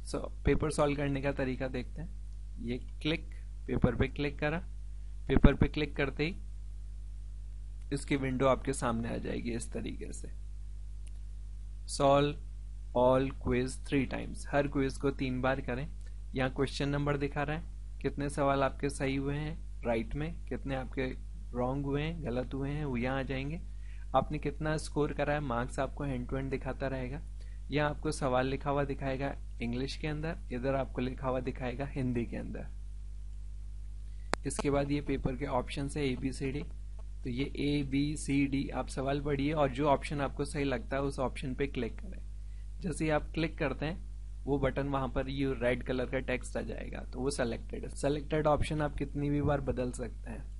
Paper solve करने का तरीका देखते हैं। ये क्लिक, पेपर पे क्लिक करा, पेपर पे क्लिक करते ही इसकी विंडो आपके सामने आ जाएगी इस तरीके से। सॉल्व ऑल क्विज 3 टाइम्स, हर क्विज को 3 बार करें। यहाँ क्वेश्चन नंबर दिखा रहा है, कितने सवाल आपके सही हुए हैं राइट में, कितने आपके रॉन्ग हुए हैं, गलत हुए हैं, वो यहाँ आ जाएंगे। आपने कितना स्कोर करा है, मार्क्स आपको हैंड टू हैंड दिखाता रहेगा। यहाँ आपको सवाल लिखा हुआ दिखाएगा इंग्लिश के अंदर, इधर आपको लिखा हुआ दिखाएगा हिंदी के अंदर। इसके बाद ये पेपर के ऑप्शन है ABCD, तो ये ABCD आप सवाल पढ़िए और जो ऑप्शन आपको सही लगता है उस ऑप्शन पे क्लिक करें। जैसे ही आप क्लिक करते हैं वो बटन वहां पर ये रेड कलर का टेक्स्ट आ जाएगा, तो वो सेलेक्टेड है। सेलेक्टेड ऑप्शन आप कितनी भी बार बदल सकते हैं,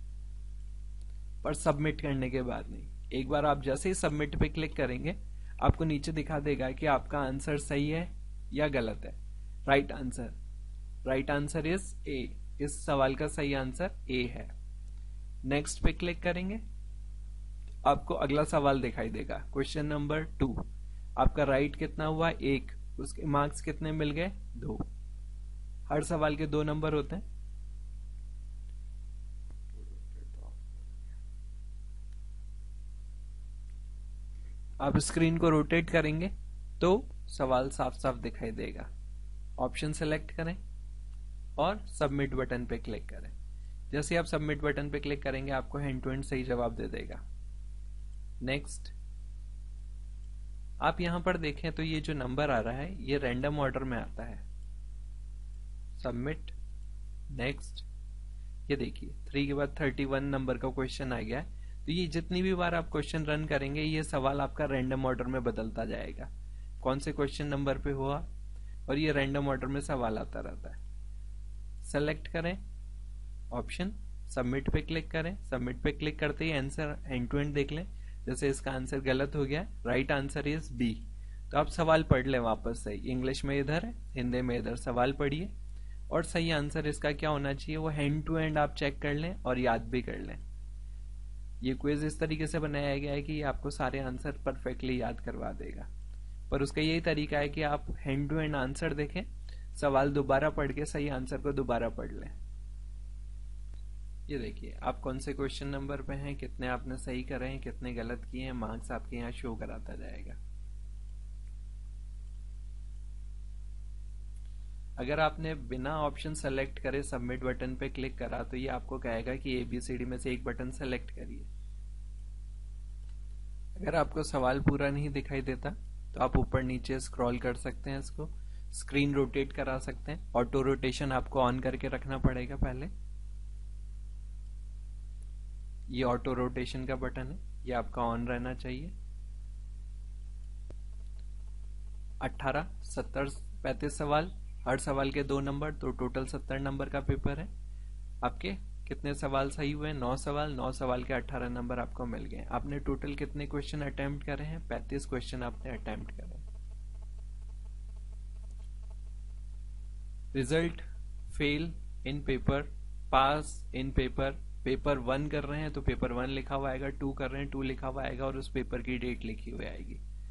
पर सबमिट करने के बाद नहीं। एक बार आप जैसे ही सबमिट पे क्लिक करेंगे आपको नीचे दिखा देगा कि आपका आंसर सही है या गलत है। राइट आंसर इज ए, इस सवाल का सही आंसर ए है। नेक्स्ट पे क्लिक करेंगे, आपको अगला सवाल दिखाई देगा, क्वेश्चन नंबर 2। आपका राइट कितना हुआ 1, उसके मार्क्स कितने मिल गए 2। हर सवाल के 2 नंबर होते हैं। आप स्क्रीन को रोटेट करेंगे तो सवाल साफ साफ दिखाई देगा। ऑप्शन सेलेक्ट करें और सबमिट बटन पे क्लिक करें। जैसे आप सबमिट बटन पे क्लिक करेंगे आपको हैंड टू हैंड सही जवाब दे देगा। नेक्स्ट, आप यहां पर देखें तो ये जो नंबर आ रहा है ये रैंडम ऑर्डर में आता है। सबमिट, नेक्स्ट, ये देखिए 3 के बाद 31 नंबर का क्वेश्चन आ गया है। तो ये जितनी भी बार आप क्वेश्चन रन करेंगे ये सवाल आपका रैंडम ऑर्डर में बदलता जाएगा, कौन से क्वेश्चन नंबर पे हुआ, और ये रैंडम ऑर्डर में सवाल आता रहता है। सेलेक्ट करें ऑप्शन, सबमिट पे क्लिक करें। सबमिट पे क्लिक करते ही आंसर एंड टू एंड देख लें। जैसे इसका आंसर गलत हो गया, राइट आंसर इज बी, तो आप सवाल पढ़ लें वापस से। इंग्लिश में इधर है, हिंदी में इधर, सवाल पढ़िए और सही आंसर इसका क्या होना चाहिए वो हैंड टू हैंड आप चेक कर लें और याद भी कर लें। ये क्विज इस तरीके से बनाया गया है कि ये आपको सारे आंसर परफेक्टली याद करवा देगा, पर उसका यही तरीका है कि आप हैंड टू हैंड आंसर देखें, सवाल दोबारा पढ़ के सही आंसर को दोबारा पढ़ लें। ये देखिए आप कौन से क्वेश्चन नंबर पे हैं, कितने आपने सही करे हैं, कितने गलत किए हैं, मार्क्स आपके यहाँ शो कराता जाएगा। अगर आपने बिना ऑप्शन सेलेक्ट करे सबमिट बटन पे क्लिक करा तो ये आपको कहेगा कि ABCD में से एक बटन सेलेक्ट करिए। अगर आपको सवाल पूरा नहीं दिखाई देता तो आप ऊपर नीचे स्क्रॉल कर सकते हैं, इसको स्क्रीन रोटेट करा सकते हैं। ऑटो रोटेशन आपको ऑन करके रखना पड़ेगा पहले। ये ऑटो रोटेशन का बटन है, ये आपका ऑन रहना चाहिए। 18, 70, 35 सवाल, हर सवाल के 2 नंबर, तो टोटल 70 नंबर का पेपर है। आपके कितने सवाल सही हुए? 9 सवाल, 9 सवाल के 18 नंबर आपको मिल गए। आपने टोटल कितने क्वेश्चन अटेम्प्ट करे हैं? 35 क्वेश्चन आपने अटेम्प्ट करे। Result, fail in paper, pass in paper. Paper 1 कर रहे हैं तो पेपर 1 लिखा हुआ आएगा, 2 कर रहे हैं 2 लिखा हुआ आएगा और उस पेपर की डेट लिखी हुई आएगी।